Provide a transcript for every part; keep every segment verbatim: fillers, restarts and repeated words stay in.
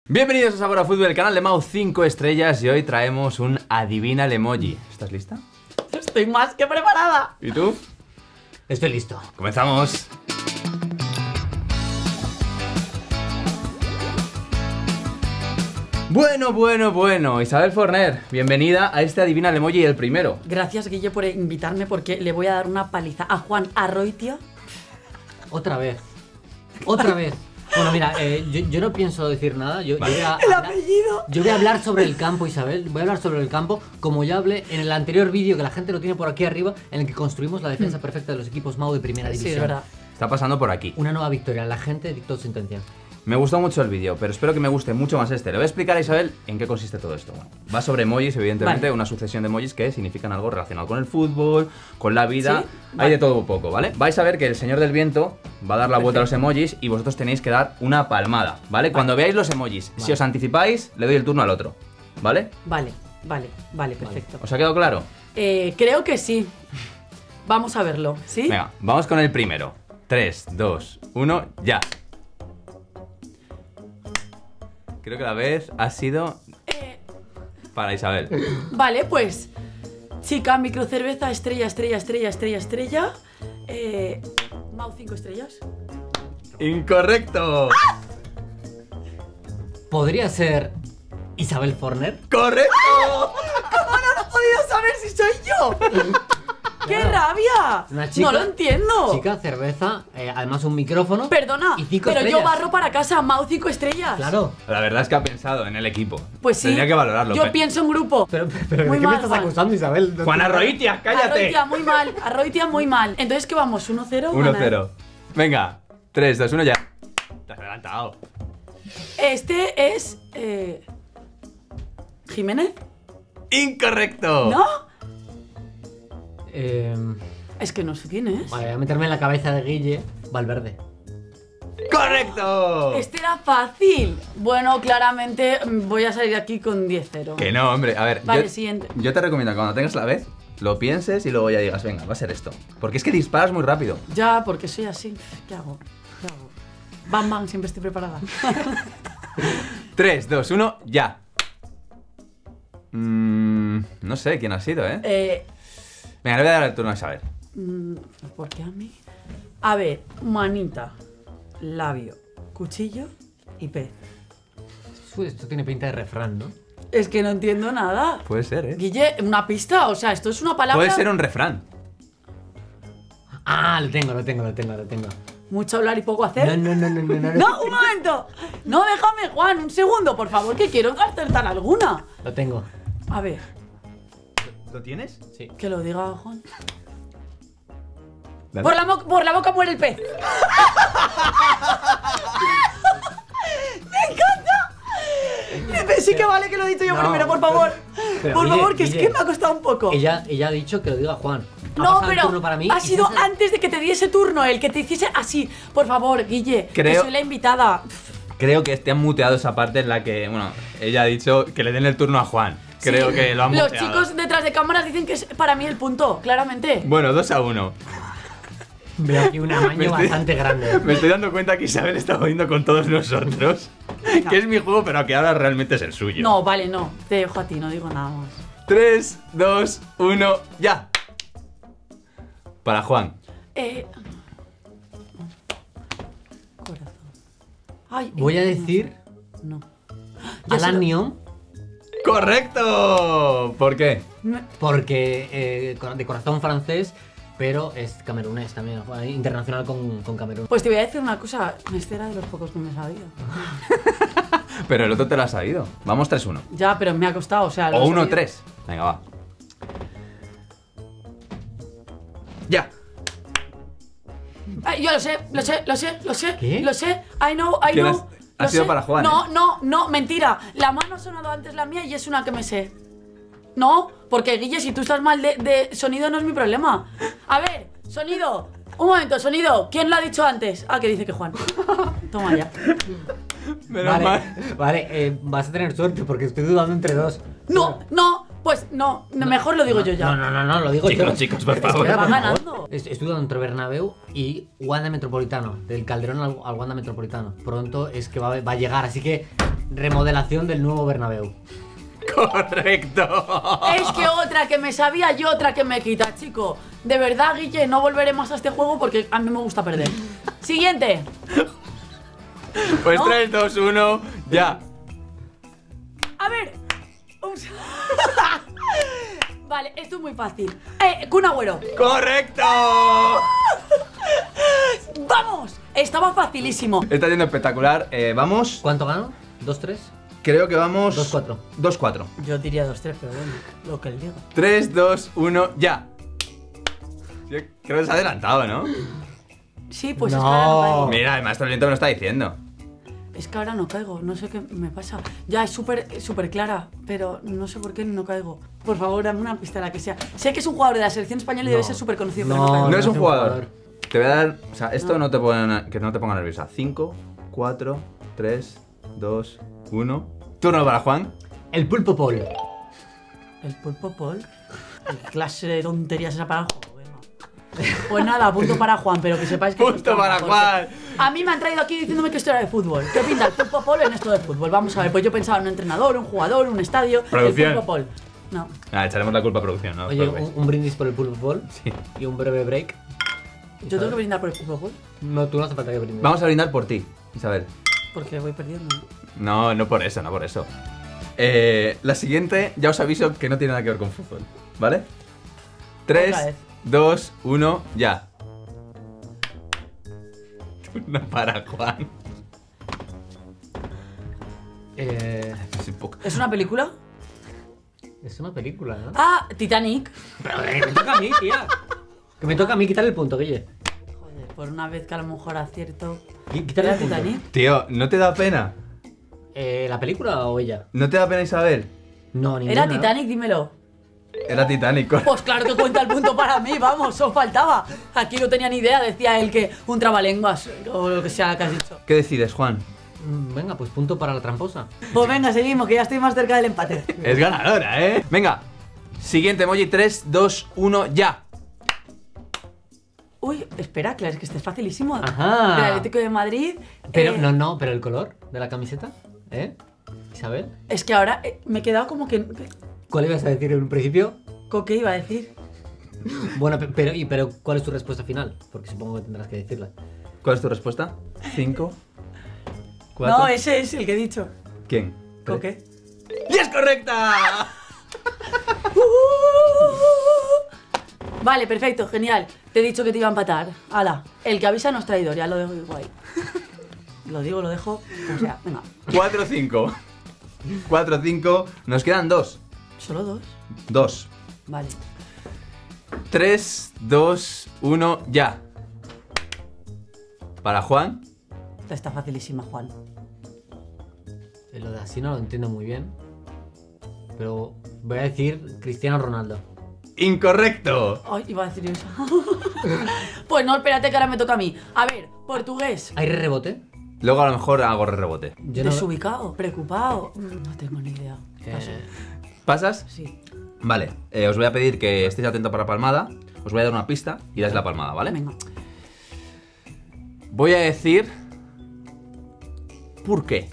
Bienvenidos a Sabor a Fútbol, el canal de Mau cinco estrellas, y hoy traemos un Adivina el emoji. ¿Estás lista? Estoy más que preparada. ¿Y tú? Estoy listo. Comenzamos. Bueno, bueno, bueno, Isabel Forner, bienvenida a este Adivina el emoji, el primero. Gracias, Guille, por invitarme, porque le voy a dar una paliza a Juan Arroitia. Otra vez. Otra vez. Bueno, mira, eh, yo, yo no pienso decir nada. Yo, Vale. yo, voy a El hablar, apellido. yo voy a hablar sobre el campo, Isabel. Voy a hablar sobre el campo, como ya hablé en el anterior vídeo, que la gente lo tiene por aquí arriba, en el que construimos la defensa perfecta de los equipos Mau de primera Sí, división. es verdad. Está pasando por aquí. Una nueva victoria. La gente dictó su intención. Me gustó mucho el vídeo, pero espero que me guste mucho más este. Le voy a explicar a Isabel en qué consiste todo esto. Bueno, va sobre emojis, evidentemente, Vale. una sucesión de emojis que significan algo relacionado con el fútbol, con la vida. ¿Sí? Hay Vale. de todo un poco, ¿vale? Vais a ver que el señor del viento va a dar la vuelta a los Perfecto. emojis y vosotros tenéis que dar una palmada, ¿vale? Cuando veáis los emojis, si Vale. os anticipáis, le doy el turno al otro, ¿vale? Vale, vale, vale, perfecto. ¿Os ha quedado claro? Eh, creo que sí. Vamos a verlo, ¿sí? Venga, vamos con el primero. tres, dos, uno, ya. Creo que la vez ha sido Eh, para Isabel. vale, pues. Chica, microcerveza, estrella, estrella, estrella, estrella, estrella. Eh, Mau cinco estrellas. ¡Incorrecto! ¿Podría ser Isabel Forner? ¡Correcto! ¿Cómo no he podido saber si soy yo? ¡Qué rabia! Una chica- no lo entiendo. Chica, cerveza, eh, además un micrófono. Perdona, y cinco pero estrellas. yo barro para casa, Mau cinco estrellas. Claro. La verdad es que ha pensado en el equipo. Pues sí. Tendría que valorarlo. Yo Pe- pienso en grupo. Pero, pero Muy ¿de qué mal, me estás Juan. acusando, Isabel? No Juan te- Arroitia, cállate. Arroitia, muy mal. Arroitia, muy mal. Entonces, ¿qué vamos? ¿uno cero? uno cero. Venga, tres, dos, uno, ya. Te has adelantado. Este es. Eh, ¿Jiménez? ¡Incorrecto! ¿No? Eh, Es que no sé quién es. vale, voy a meterme en la cabeza de Guille. Valverde. ¡Correcto! Este era fácil. Bueno, claramente mm, voy a salir aquí con diez cero. Que no, hombre. A ver, Vale, yo, siguiente. yo te recomiendo que cuando tengas la vez, lo pienses y luego ya digas, venga, va a ser esto. Porque es que disparas muy rápido. Ya, porque soy así. ¿Qué hago? ¿Qué hago? Bam, bam, siempre estoy preparada. tres, dos, uno, ya. Mm, no sé quién ha sido, ¿eh? eh, Venga, le voy a dar el turno a Isabel. mm, ¿Por qué a mí? A ver, manita, labio, cuchillo y pez. Uy, esto tiene pinta de refrán, ¿no? Es que no entiendo nada. Puede ser, ¿eh? Guille, una pista, o sea, esto es una palabra. Puede ser un refrán. Ah, lo tengo, lo tengo, lo tengo, lo tengo. Mucho hablar y poco hacer. No, no, no, no, no, no. No, un momento. No, déjame, Juan, un segundo, por favor, que quiero acertar alguna. Lo tengo. A ver, ¿Lo tienes? Sí. que lo diga Juan. Dale. Por la, mo- por la boca muere el pez. ¡Me encanta! Sí que vale que lo he dicho yo No, primero, por favor. pero, por Guille, favor, que es Guille. que me ha costado un poco. Ella, ella ha dicho que lo diga Juan. Ha No, pasado el pero turno para mí ha y sido César- antes de que te diese turno, el que te hiciese así. Por favor, Guille, que Creo- soy la invitada. Creo que te han muteado esa parte en la que, bueno, ella ha dicho que le den el turno a Juan. Creo Sí, que lo han Los muteado. chicos detrás de cámaras dicen que es para mí el punto, claramente. Bueno, dos a uno. Veo aquí un Me amaño estoy- bastante grande. Me estoy dando cuenta que Isabel está jodiendo con todos nosotros. Que es mi juego, pero que ahora realmente es el suyo. No, vale, no. Te dejo a ti, no digo nada más. tres, dos, uno, ya. Para Juan. Eh. Corazón. Ay, Voy a eh, decir No. Ya sé Alan lo- Neon, ¡Correcto! ¿Por qué? Me- porque eh, cor- de corazón francés, pero es camerunés también, juega internacional con, con Camerún. Pues te voy a decir una cosa. Este era de los pocos que me sabía. Pero el otro te lo ha sabido. Vamos tres uno. Ya, pero me ha costado, o sea. lo O he uno sabido. tres. Venga, va. Ya. Ay, yo lo sé, lo sé, lo sé, lo sé. ¿Qué? Lo sé. I know, I ¿Quién know. has- ha lo sido sé. para Juan, No, eh? no, no, mentira. La mano ha sonado antes la mía y es una que me sé. No, porque Guille, si tú estás mal de, de sonido no es mi problema. A ver, sonido. Un momento, sonido. ¿Quién lo ha dicho antes? Ah, que dice que Juan. Toma ya. Menos Vale, mal. vale eh, vas a tener suerte porque estoy dudando entre dos. No, no, pues no, mejor lo digo yo ya. No, no, no, no, lo digo Chicos, yo. chicos, por Espera, favor. Va por favor. ganando. Est- Estoy dudando entre Bernabéu y Wanda Metropolitano. Del Calderón al, al Wanda Metropolitano. Pronto es que va, a- va a llegar, así que remodelación del nuevo Bernabéu. Correcto. Es que otra que me sabía y otra que me quita, chico. De verdad, Guille, no volveré más a este juego porque a mí me gusta perder. Siguiente. Pues ¿No? tres, dos, uno, ya. A ver. Ups. Vale, esto es muy fácil. Eh, Kun Agüero. ¡Correcto! ¡Vamos! Estaba facilísimo. Está yendo espectacular. Eh, vamos. ¿Cuánto gano? ¿dos tres? Creo que vamos. dos cuatro. dos cuatro. Yo diría dos tres, pero bueno, lo que él diga. tres, dos, uno, ya. Yo creo que se ha adelantado, ¿no? Sí, pues No. es que ahora no caigo. Mira, el maestro Viento me lo está diciendo. Es que ahora no caigo, no sé qué me pasa. Ya es súper súper clara, pero no sé por qué no caigo. Por favor, dame una pista, la que sea. Sé que es un jugador de la selección española y debe No. ser súper conocido, No, pero no caigo. No es un es un jugador. jugador. Te voy a dar. O sea, esto No. no, te pone, que no te ponga nerviosa. cinco, cuatro, tres, dos, uno. Turno para Juan. El Pulpo Paul. El pulpo Paul. ¿Qué clase de tonterías esa para el juego? Venga. Pues nada, punto para Juan, pero que sepáis que... Punto para porque Juan. A mí me han traído aquí diciéndome que esto era de fútbol. ¿Qué pinta el pulpo Paul en esto de fútbol? Vamos a ver, pues yo pensaba en un entrenador, un jugador, un estadio. Producción. El pulpo Paul. No. Ah, echaremos la culpa a producción, ¿no? os Oye, preocupéis. un, un brindis por el Pulpo Paul. Sí. Y un breve break. ¿Yo tengo que brindar por el pulpo Paul? No, tú no hace falta que brindes. Vamos a brindar por ti, Isabel. Porque voy perdiendo. No, no por eso, no por eso. Eh, la siguiente, ya os aviso que no tiene nada que ver con fútbol, ¿vale? Otra tres, vez. dos, uno, ya. Turno para Juan. Eh, Es un poco- ¿Es una película? es una película, ¿no? Ah, Titanic. Pero eh, me toca a mí, tía. Que me toca a mí quitar el punto, Guille. Joder, por una vez que a lo mejor acierto. Qui- Quítale ¿Era el punto. Titanic? Tío, ¿no te da pena? Eh, ¿La película o ella? ¿No te da pena, Isabel? No, ninguna. ¿Era Titanic? Dímelo. Era Titanic. Pues claro que cuenta el punto para mí, vamos, solo faltaba. Aquí no tenía ni idea, decía él que un trabalenguas o lo que sea que has dicho. ¿Qué decides, Juan? Mm, Venga, pues punto para la tramposa. Pues venga, seguimos, que ya estoy más cerca del empate. Es ganadora, ¿eh? Venga, siguiente emoji, tres, dos, uno, ya. Uy, espera, claro, es que este es facilísimo. Ajá. Del Atlético de Madrid. Pero, eh, no, no, pero el color de la camiseta, ¿eh? Isabel, Es que ahora eh, me he quedado como que... ¿cuál ibas a decir en un principio? ¿Con qué iba a decir? Bueno, pe- pero, y, pero ¿cuál es tu respuesta final? Porque supongo que tendrás que decirla. ¿Cuál es tu respuesta? Cinco, cuatro. No, ese es el que he dicho. ¿Quién? ¿Con qué? ¡Y es correcta! Vale, perfecto, genial. Te he dicho que te iba a empatar. Hala, el que avisa no es traidor, ya lo dejo igual. Lo digo, lo dejo, o sea, venga. cuatro, cinco. cuatro, cinco. Nos quedan dos. ¿Solo dos? Dos. Vale. tres, dos, uno, ya. Para Juan. Esta está facilísima, Juan. Eh, Lo de así no lo entiendo muy bien. Pero voy a decir Cristiano Ronaldo. Incorrecto. Ay, iba a decir eso. Pues no, espérate que ahora me toca a mí. A ver, portugués. ¿Hay rebote? Luego a lo mejor hago rebote. Yo no- Desubicado, preocupado. No tengo ni idea. Paso. Eh, ¿Pasas? Sí. Vale, eh, os voy a pedir que estéis atentos para la palmada. Os voy a dar una pista y dais la palmada, ¿vale? Venga. Voy a decir... ¿Por qué?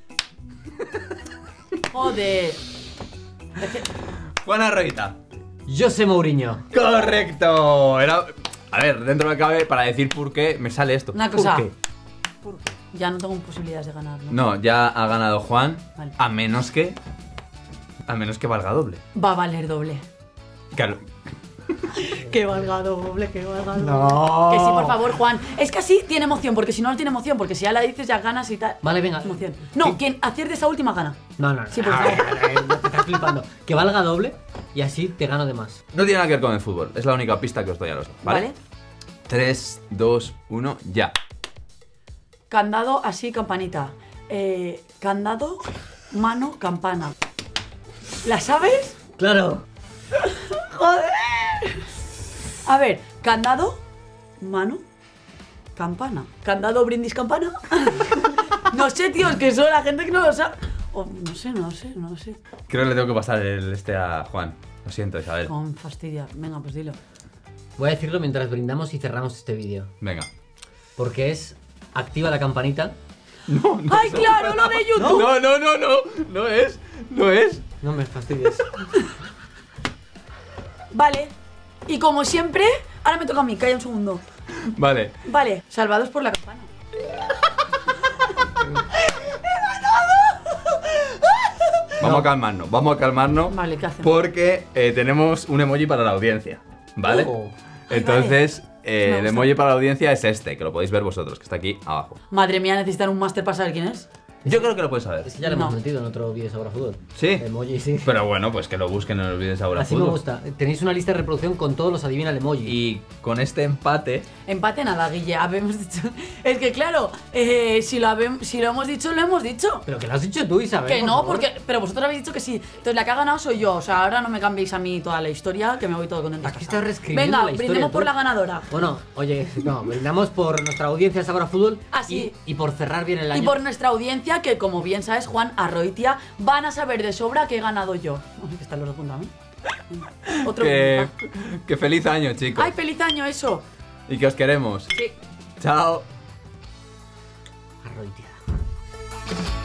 Joder. Es que- Juana Roita. José Mourinho. ¡Correcto! Era... A ver, dentro de lo que cabe, para decir por qué, me sale esto. Una cosa. ¿Por qué? Ya no tengo posibilidades de ganar, ¿no? No, ya ha ganado Juan. Vale. A menos que... A menos que valga doble. Va a valer doble. Claro. Que valga doble, que valga doble. No. Que sí, por favor, Juan. Es que así tiene emoción, porque si no, no tiene emoción, porque si ya la dices, ya ganas y tal. Vale, venga. Emoción. No, quien acierte esa última gana. No, no, no. Sí, por Ah, favor. eh, eh, te estás flipando. Que valga doble y así te gano de más. No tiene nada que ver con el fútbol. Es la única pista que os doy a los dos, ¿vale? ¿Vale? tres, dos, uno, ya. Candado, así, campanita. Eh, candado, mano, campana. ¿La sabes? Claro. ¡Joder! A ver, candado, mano, campana. Candado, brindis, campana. No sé, tío, es que eso la gente que no lo sabe. Oh, no sé, no sé, no sé. Creo que le tengo que pasar el este a Juan. Lo siento, Isabel. Con fastidia. Venga, pues dilo. Voy a decirlo mientras brindamos y cerramos este vídeo. Venga. Porque es activa la campanita No, no ¡Ay, es claro, lo de YouTube! No, no, no, no, no es, no es. No me fastidies. Vale. Y como siempre, ahora me toca a mí, calla un segundo. Vale, Vale, salvados por la campana. vamos a calmarnos, vamos a calmarnos. Vale, ¿qué hacemos? Porque eh, tenemos un emoji para la audiencia, ¿vale? Oh. Entonces, eh, Me el gusta. emoji para la audiencia es este, que lo podéis ver vosotros, que está aquí abajo. Madre mía, necesitan un máster para saber quién es. Yo creo que lo puedes saber. Es que ya lo No. hemos metido en otro vídeo de Sabor a Fútbol. ¿Sí? Emoji, sí. Pero bueno, pues que lo busquen en los vídeos ahora. Así me gusta. Tenéis una lista de reproducción con todos los adivina el emoji. Y con este empate, Empate nada, Guille. Habemos dicho. Es que claro, eh, si, lo habem- si lo hemos dicho, lo hemos dicho. Pero que lo has dicho tú, Isabel. Que por no, favor. porque. Pero vosotros habéis dicho que sí. Entonces la que ha ganado soy yo. O sea, ahora no me cambiéis a mí toda la historia, que me voy todo contento. a Aquí casa. estás reescribiendo Venga, la historia. brindemos tú. por la ganadora. Bueno, oye, no, brindamos por nuestra audiencia de Sabor a Fútbol. Ah, sí. y, y por cerrar bien el año. Y por nuestra audiencia, que como bien sabes, Juan Arroitia, van a saber de sobra que he ganado yo. Uy, que están los dos juntos a mí. Venga, otro que, brindis, que feliz año, va. chicos. ¡Ay, feliz año eso! Y que os queremos. Sí. Ah, Chao. Arroitia.